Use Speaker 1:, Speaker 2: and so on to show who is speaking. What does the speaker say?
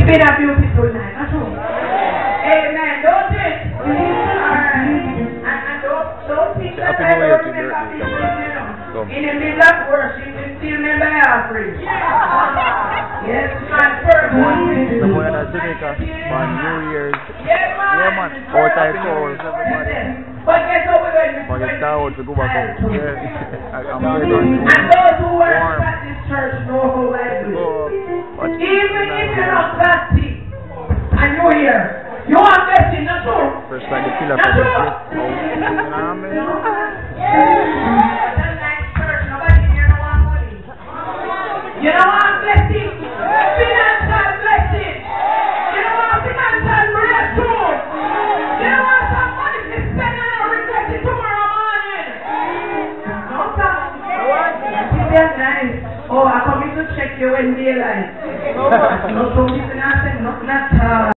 Speaker 1: been a beautiful night, not true? Amen, don't it? Alright. And don't think that I don't remember people, you know. In the middle of worship, you still remember offering. Yes, man, first one.
Speaker 2: The boy at Jamaica, man, New Year's.
Speaker 1: Yeah, man.
Speaker 2: Outside calls.
Speaker 1: But guess what we're going to do?
Speaker 2: But it's out to go back home. Yeah. I'm very
Speaker 1: and those who worship at this church know how I do it. Even if you're not plastic and you're here, you are blessing, not true?
Speaker 2: First like the killer for the gift.
Speaker 1: You know what blessing? Financial blessing. You know what financial breakthrough? You know what some money to spend and not regret it tomorrow morning? No, sir. That's nice. Oh, I come in to check you when daylight. No, so people not saying nothing at all.